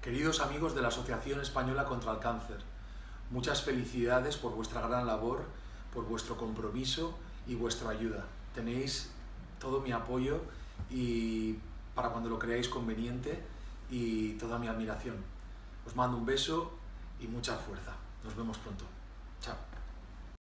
Queridos amigos de la Asociación Española contra el Cáncer, muchas felicidades por vuestra gran labor, por vuestro compromiso y vuestra ayuda. Tenéis todo mi apoyo y para cuando lo creáis conveniente y toda mi admiración. Os mando un beso y mucha fuerza. Nos vemos pronto. Chao.